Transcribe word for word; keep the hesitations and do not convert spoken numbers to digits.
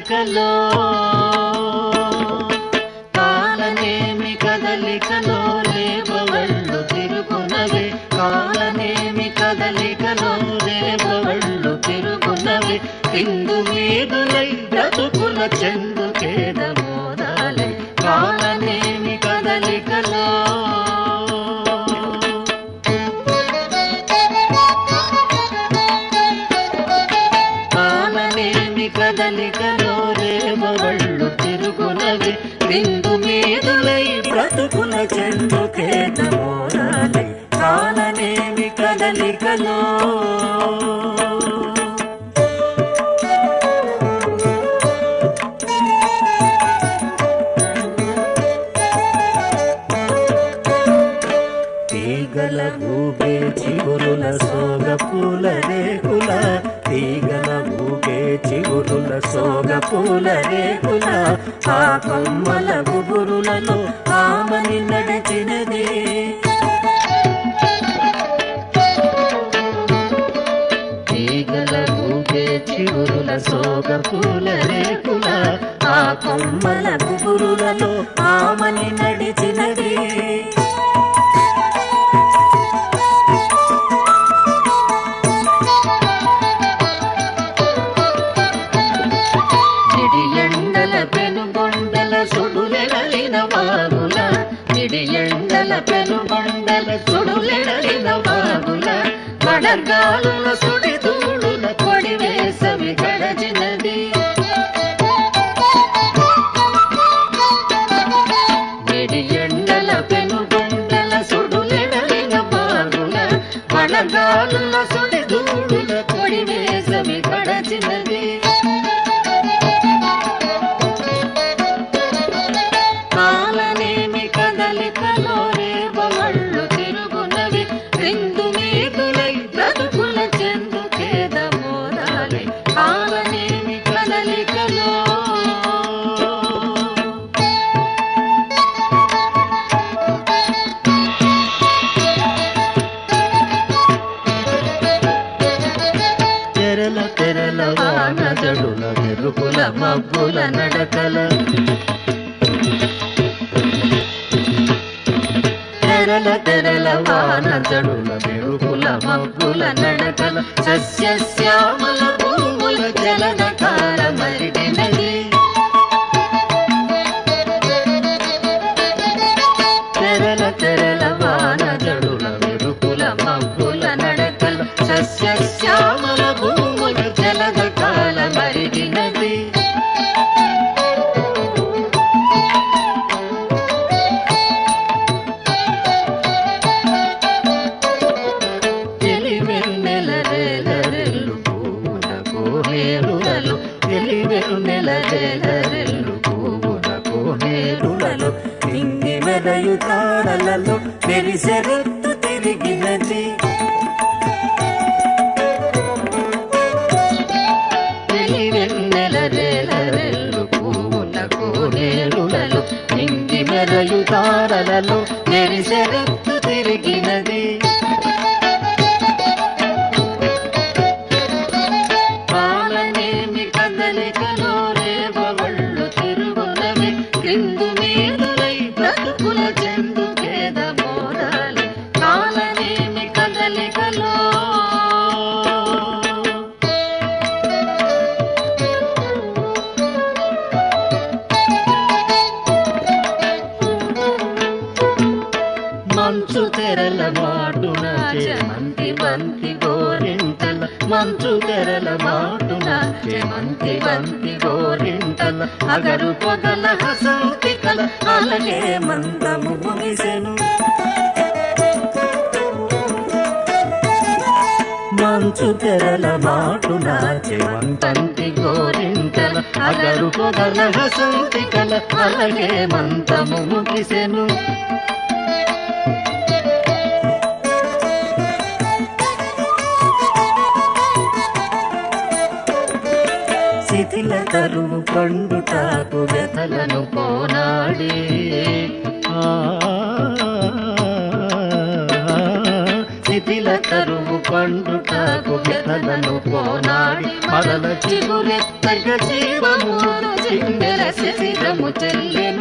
కదలికలో కాలనేమి కదలికలో రేపవళ్ళు తిరుగునవి కాలనేమి కదలికలో రేపవళ్ళు తిరుగునవి కిందు మీదులై బ్రతుకుల చెందుకేద మోదాలై కాలనేమి కదలికలో కదలికలో రేపవళ్ళు తిరుగునవి బిందు మీదులై బ్రతుకుల చెందుకేద మోదాలై కాలనేమి కదలికలో తీగల ఊగే చిగురుల సోగ పూల రేకుల తీగల ఊగే చిగురుల సోగ పూల రేకుల ఆ కొమ్మల గుబురులలో ఆమని నడిచినది తీగల ఊగే చిగురుల సోగ పూల రేకుల ఆ కొమ్మల గుబురులలో ఆమని నడిచినది సుడులెడలిన వాగుల నిడి ఎండల పెనుగొండల సుడులెడలిన వాగుల వడగాలుల సుడి దూడుల కొడి వేసవి గడచినది నిడి ఎండల పెనుగొండల సుడులెడలిన వాగుల వడగాలుల సుడి దూడుల కొడి వేసవి గడచినది కాలనేమి కదలికలో రేపవళ్ళు తిరుగునవి బిందు మీదులై బ్రతుకుల చెందుకేద మోదాలై కాలనేమి కదలికలో తెరల తెరల వాన జడుల మెరుపుల మబ్బుల నడకల తెరల తెరల వాన జడుల మెరుపుల మబ్బుల నడకల సస్యశ్యామల భూముల జలనకాల మరిగినది తెరల తెరల వాన జడుల మెరుపుల మబ్బుల నడకల సస్యశ్యామల భూముల జలనకాల మరిగినది నెలరేలరెల్లు పూవున కోనేరులలో ఇంగి మెదయు తారలలో మెరిసెరెత్తు తిరిగినది నెలరేలరెల్లు పూవున కోనేరులలో ఇంగి మెదయు తారలలో మెరిసెరెత్తు తిరిగినది కదలికలో రేపవళ్ళు తిరుగునవి కిందు మీదులై బ్రతుకుల చెందుకేద మోదాలై కాలనేమి కదలికలో మంచు తెరల మాటున చెమంతి బంతి గోరింటల మంచు తెరల మాటున చెమంతి బంతి గోరింటల అగరు పొగల హసంతికల అలాగే మందము ముగిసెను మంచు తెరల మాటున చెమంతి గోరింటల అగరు పొగల హసంతికల అలాగే మందము ముగిసెను శిథిల తరువు పండుటాకు వ్యతలను పోనాడి శిథిల తరువు పండుటాకు వ్యతలను పోనాడి అలల చిగురెత్తగ జీవమూరు చిందెల శిశిరము చెల్లెను